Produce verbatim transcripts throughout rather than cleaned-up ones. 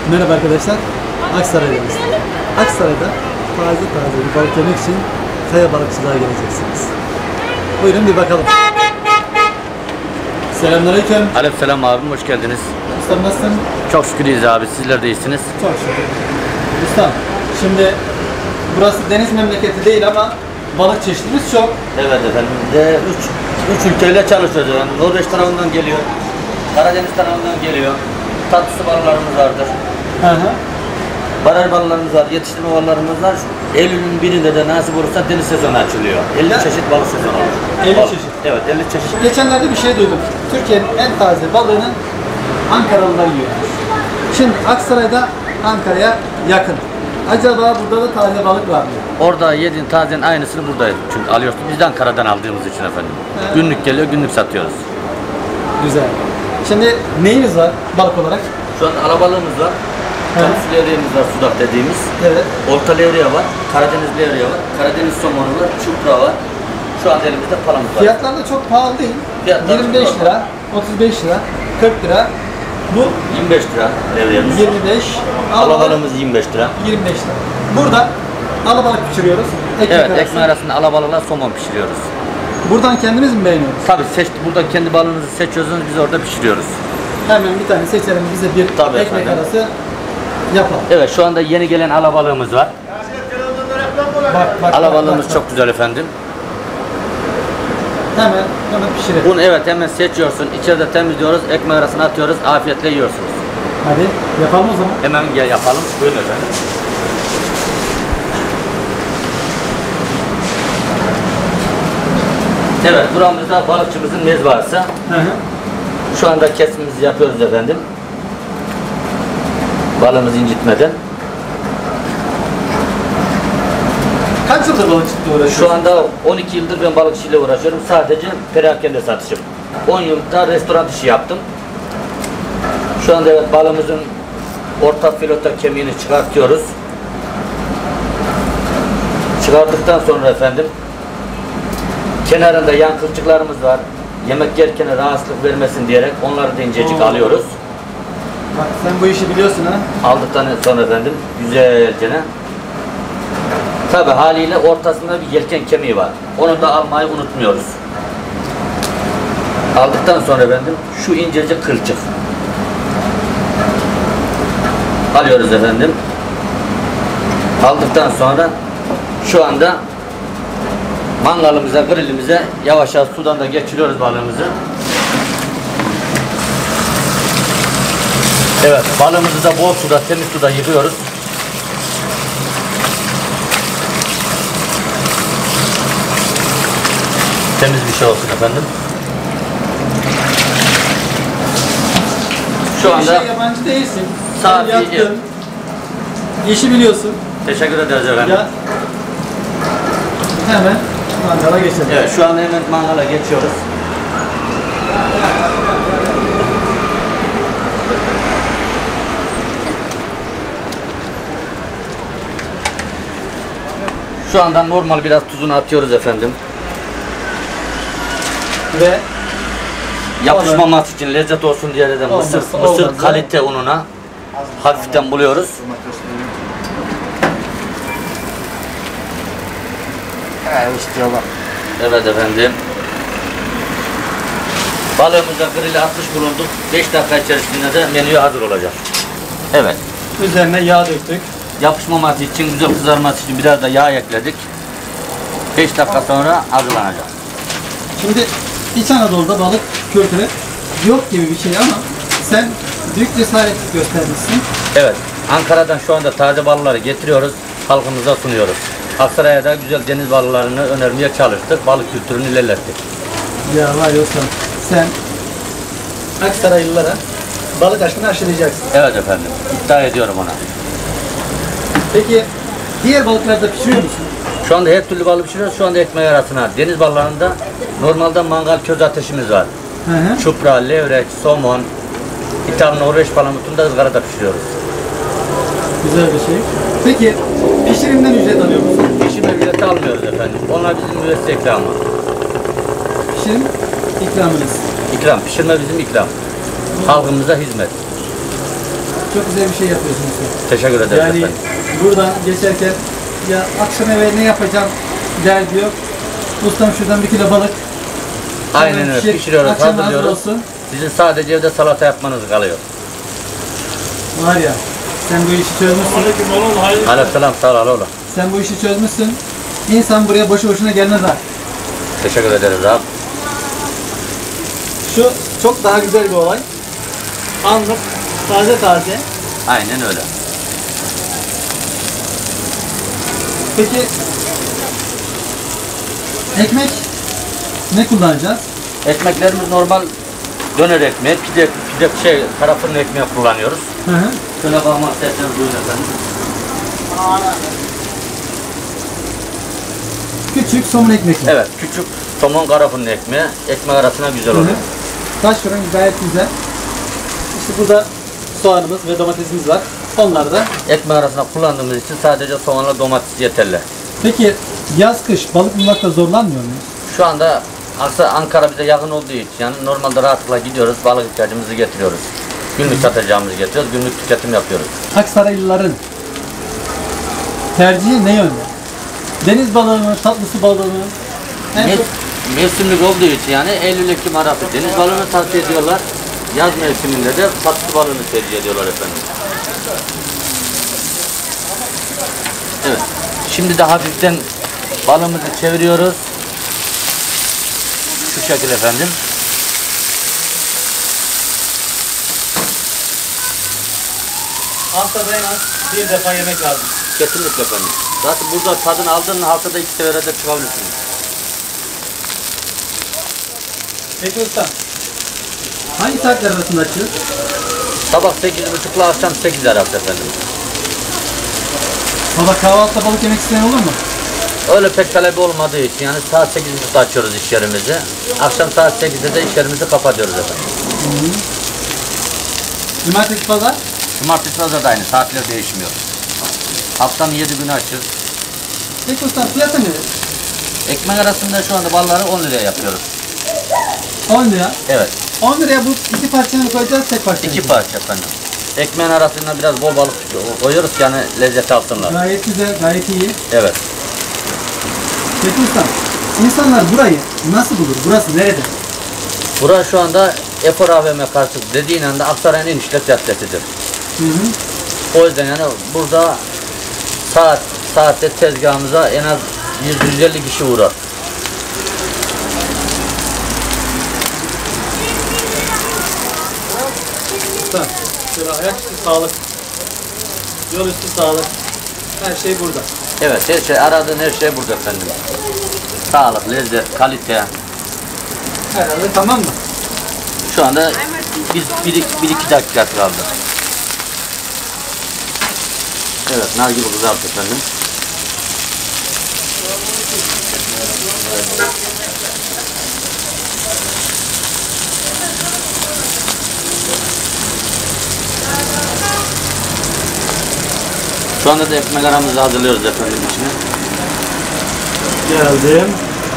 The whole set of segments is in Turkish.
Merhaba arkadaşlar, Aksaray'dayız. Aksaray'da taze taze bir balık yemek için kaya balıkçılığa geleceksiniz. Buyurun bir bakalım. Selamünaleyküm. Aleykümselam abim, hoş geldiniz. Ustam nasılsın? Çok şükür iyiyiz abi, sizler de iyisiniz. Çok şükür. Ustam, şimdi burası deniz memleketi değil ama balık çeşitimiz çok. Evet efendim, de üç, üç ülkeyle çalışıyoruz efendim. Norveç tarafından geliyor, Karadeniz tarafından geliyor. Tatlısı balıklarımız vardır. Hı hı. Baraj balıklarımız var, yetiştirme balıklarımız var. Eylül'ün birinde de nasip olursa deniz sezonu açılıyor. elli Ya. çeşit balık sezonu olur. elli Balık. çeşit. Evet, elli çeşit. Geçenlerde bir şey duydum. Türkiye'nin en taze balığını Ankaralılar yiyor. Şimdi Aksaray'da Ankara'ya yakın. Acaba burada da taze balık var mı? Orada yediğin tazenin aynısını burada çünkü alıyorsun. Biz de Ankara'dan aldığımız için efendim. Evet. Günlük geliyor, günlük satıyoruz. Güzel. Şimdi neyiniz var balık olarak? Şu an alabalığımız var. Kamus levreyemiz var, sudak dediğimiz. Evet. Orta levreye var, Karadeniz levreye var, Karadeniz somonu var, çupra var. Şu an elimizde palamut var. Fiyatlar da çok pahalı değil. Fiyatlar yirmi beş çok lira, otuz beş lira, kırk lira. Bu yirmi beş lira levreyemiz. yirmi beş, Alabalığımız yirmi beş lira. yirmi beş lira. Burada alabalık pişiriyoruz. Ekmek Evet, arası. ekmek arasında alabalıkla somon pişiriyoruz. Buradan kendiniz mi beğeniyorsunuz? Tabii seç, burada kendi balığınızı seçiyorsunuz, biz orada pişiriyoruz. Hemen bir tane seçelim, bize bir Tabii ekmek efendim. arası yapalım. Evet, şu anda yeni gelen alabalığımız var. Bak, bak, Alabalığımız bak, bak. çok güzel efendim. Hemen, hemen pişirelim. Bunu evet hemen seçiyorsun, içeride temizliyoruz, ekmek arasına atıyoruz, afiyetle yiyorsunuz. Hadi yapalım o zaman. Hemen gel yapalım. Buyurun efendim. Evet, buramızda balıkçımızın mezbahası. Hı hı. Şu anda kesimimizi yapıyoruz efendim. Balığımızı incitmeden. Kaç yıldır balıkçılıkla uğraşıyorsun? Şu anda on iki yıldır ben balıkçıyla uğraşıyorum. Sadece perakende satışım. on yılda restoran işi yaptım. Şu anda evet balığımızın orta filota kemiğini çıkartıyoruz. Çıkarttıktan sonra efendim kenarında yan kılçıklarımız var. Yemek yerken rahatsızlık vermesin diyerek onları da incecik Oo. alıyoruz. Bak sen bu işi biliyorsun ha. Aldıktan sonra efendim güzelce tabi haliyle ortasında bir yelken kemiği var. Onu da almayı unutmuyoruz. Aldıktan sonra efendim şu incecik kılçık alıyoruz efendim. Aldıktan sonra şu anda mangalımıza, grillimize yavaş yavaş sudan da geçiriyoruz balığımızı. Evet, balığımızı da bol suda, temiz suda yıkıyoruz. Temiz bir şey olsun efendim. Şu Bir anda şey yabancı değilsin. Safi, Sen yaptın. evet. İşi biliyorsun. teşekkür ederiz efendim. Ya hemen mangala geçelim. Evet, şu anda hemen mangala geçiyoruz. Şu anda normal biraz tuzunu atıyoruz efendim. Ve Yapışmaması için, lezzet olsun diye de mısır, Olmazsa mısır olmaz. kalite ununa hafiften buluyoruz. Evet efendim. Balığımızı grille atmış bulunduk. beş dakika içerisinde de menüye hazır olacak. Evet. üzerine yağ döktük. Yapışmaması için, güzel kızarması için biraz da yağ ekledik. beş dakika sonra hazırlanacak. Şimdi İç Anadolu'da balık kültürü yok gibi bir şey ama sen büyük cesaret göstermişsin. Evet. Ankara'dan şu anda taze balıkları getiriyoruz. Halkımıza sunuyoruz. Aksaray'a da güzel deniz balıklarını önermeye çalıştık. Balık kültürünü ilerlettik. Ya var yoksa sen Aksaraylılara balık aşkını aşılayacaksın. Evet efendim. İddia ediyorum ona. Peki diğer balıkları da pişiriyor musun? Şu anda her türlü balık pişiriyoruz. Şu anda ekmeği arasına. Deniz balıklarında normalde mangal köz ateşimiz var. Hı hı. Çupra, levrek, somon, İtalyan Norveç palamutunu da ızgarada pişiriyoruz. Güzel bir şey. Peki pişirimden ücret alıyor musun? Pişirme ücreti almıyoruz efendim. Onlar bizim müessese ikramı. Pişirim ikramınız. İkram, pişirme bizim ikram. Halkımıza hizmet. çok güzel bir şey yapıyorsunuz. Teşekkür ederim Yani efendim. buradan geçerken ya akşam eve ne yapacağım der diyor. Ustam şuradan bir kilo balık. Aynen hemen öyle. pişir, Pişiriyoruz, akşam hazır hazırlıyoruz. olsun. Sizin sadece evde salata yapmanız kalıyor. Var ya, sen bu işi çözmüşsün. Aleykümselam, sağ ol oğlum. Sen bu işi çözmüşsün. İnsan buraya boşu boşuna gelmez ha. Teşekkür ederiz abi. Şu çok daha güzel bir olay. Anlık, taze taze. Aynen öyle. Peki ekmek ne kullanacağız? Ekmeklerimiz normal döner ekmeği, pide, pide şey, tarafının ekmeği kullanıyoruz. Hı hı. Şöyle bakmak isterseniz buyurun efendim. Küçük somun ekmek. Evet, küçük somon karafının ekmeği, ekmek arasına güzel Hı hı. oluyor. Taş fırın gayet güzel. İşte burada soğanımız ve domatesimiz var. Onlar da. Ekmek arasına kullandığımız için sadece soğanla domates yeterli. Peki yaz kış balık bulmakta zorlanmıyor muyuz? Şu anda aslında Ankara bize yakın olduğu için yani normalde rahatlıkla gidiyoruz, balık ihtiyacımızı getiriyoruz. Günlük satacağımızı getiriyoruz, günlük tüketim yapıyoruz. Aksaraylıların tercihi ne yönde? Deniz balığı mı, tatlı su balığı mı? En Mes çok mevsimlik olduğu için yani Eylül-Ekim arası deniz balığını tavsiye ediyorlar. Yaz mevsiminde de tatlı balığını tercih ediyorlar efendim. Evet. Şimdi de hafiften balığımızı çeviriyoruz. Şu şekilde efendim. haftada en az bir defa yemek lazım. Kesinlikle efendim. Zaten burada tadını aldığın haftada iki sefere de çıkabilirsiniz. Peki usta, hangi saatler arasında açıyoruz? Sabah sekiz buçuk ile akşam sekiz arası efendim. Sabah kahvaltıda balık yemek isteyen olur mu? Öyle pek talebi olmadığı için yani saat sekiz buçukta açıyoruz iş yerimizi. Akşam saat sekizde de iş yerimizi kapatıyoruz efendim. Hı hı. Cumartesi pazar? Cumartesi pazar da aynı, saatler değişmiyor. Haftanın yedi günü açıyoruz. Peki usta, fiyatı nedir? Ekmek arasında şu anda balları on liraya yapıyoruz. on lira. Evet, on liraya bu iki parçayı mı koyacağız, tek parça mı? iki parça efendim. Ekmeğin arasında biraz bol balık koyuyoruz ki yani lezzet alsınlar. Gayet güzel, gayet iyi. Evet. Peki usta, insanlar burayı nasıl bulur? Burası nerede? Burası şu anda Efor A V M karşı dediğin anda Aksaray'ın en işlek caddesidir. Hı hı. O yüzden yani burada saat saatte tezgahımıza en az yüz yüz elli kişi uğrar. Usta, şöyle ayaküstü sağlık, yol üstü sağlık, her şey burada. Evet, her şey, aradığın her şey burada efendim. Sağlık, lezzet, kalite. Herhalde tamam mı? Şu anda biz bir, bir iki dakika kaldı. Evet, nar gibi kızarttı efendim. Şu anda da ekmek aramızı hazırlıyoruz efendim içine. Geldim.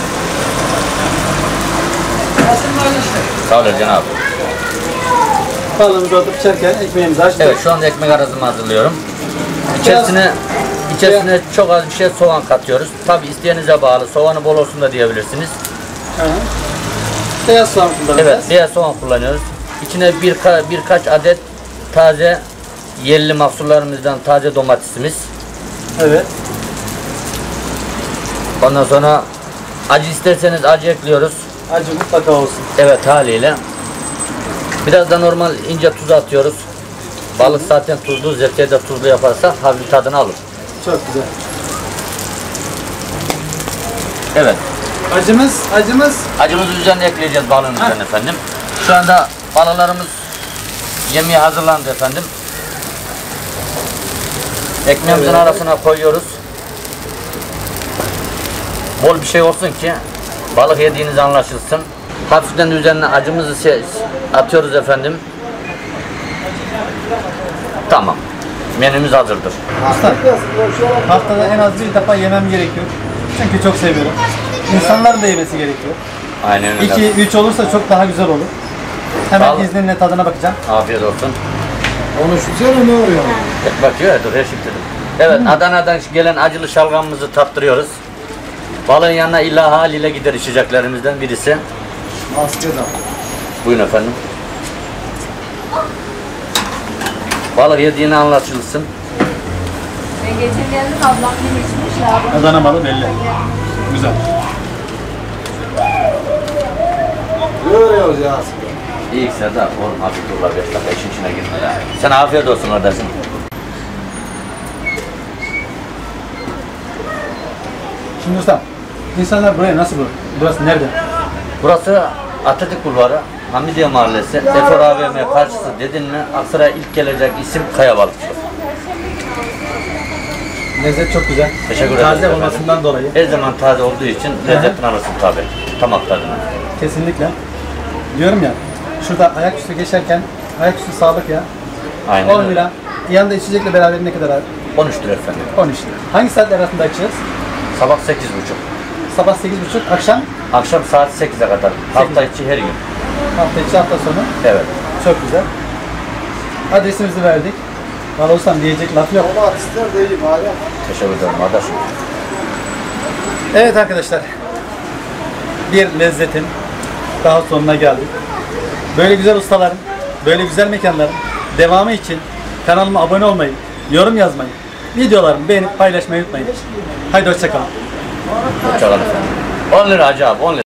Sağ olun Cenab-ı. Balığımızı atıp pişerken ekmeğimizi açtık. Evet, şu anda ekmek arasımı hazırlıyorum. İçerisine içerisine çok az bir şey soğan katıyoruz. Tabi isteğinize bağlı. Soğanı bol olsun da diyebilirsiniz. Hı hı. Beyaz soğan kullanacağız. Evet, beyaz soğan kullanıyoruz. İçine bir, birkaç adet taze yerli mahsullarımızdan taze domatesimiz. Evet. Ondan sonra acı isterseniz acı ekliyoruz. Acı mutlaka olsun. Evet, haliyle. Biraz da normal ince tuz atıyoruz. Balık zaten tuzlu, zeytini de tuzlu yaparsak hafif tadını alır. Çok güzel. Evet. Acımız, acımız. Acımızı üzerine ekleyeceğiz balığın Ha. üzerine efendim. Şu anda balıklarımız yemeğe hazırlandı efendim. Ekmeğimizin Evet. arasına koyuyoruz. Bol bir şey olsun ki balık yediğiniz anlaşılsın. Hafiften üzerine acımızı atıyoruz efendim. Tamam. Menümüz hazırdır. Usta, haftada en az bir defa yemem gerekiyor. Çünkü çok seviyorum. İnsanların da yemesi gerekiyor. Aynen öyle. iki üç olursa çok daha güzel olur. Hemen Vallahi. izninle tadına bakacağım. Afiyet olsun. Konuşuyor ne oluyor? Bakıyor ya, dur her şey dedim. Evet, Adana'dan gelen acılı şalgamımızı tattırıyoruz. Balığın yanına illa haliyle gider içeceklerimizden birisi. Askıda. Buyurun efendim. Balık yediğini anlaşılsın. Ben geçen geldim ablam beni içmiş ya. Adana balı belli. Güzel. Görüyoruz ya aslında. İyi Serdar, oğlum hafif durlar beş dakika işin içine girme ya. Sen afiyet olsun kardeşim. Şimdi ustam, insanlar buraya nasıl bulur? Burası nerede? Burası Atatürk Bulvarı, Hamidiye Mahallesi, Efor A V M karşısı dedin mi Aksaray'a ilk gelecek isim Kaya Balıkçı. Lezzet çok güzel. Teşekkür ederim. Taze olmasından dolayı. Her zaman taze olduğu için lezzetini alırsın tabi. Tam tadını. Kesinlikle. Diyorum ya, şurada ayaküstü geçerken, ayaküstü sağlık ya. Aynen on öyle. lira. Yanında içecekle beraber ne kadar abi? on üç lira efendim. on üç lira. Hangi saatler arasında açıyoruz? Sabah sekiz buçuk. Sabah sekiz buçuk, akşam Akşam saat sekize kadar. Hafta içi her gün. hafta içi, hafta sonu. Evet. Çok güzel. Adresimizi verdik. Valla ustam diyecek laf yok. Ama ister değil bari. Teşekkür ederim kardeşim. Evet arkadaşlar. Bir lezzetin daha sonuna geldik. Böyle güzel ustaların, böyle güzel mekanların devamı için kanalıma abone olmayı, yorum yazmayı, videolarımı beğenip paylaşmayı unutmayın. Haydi hoşça kalın. Hoşçakalın efendim. on lira acaba on lira.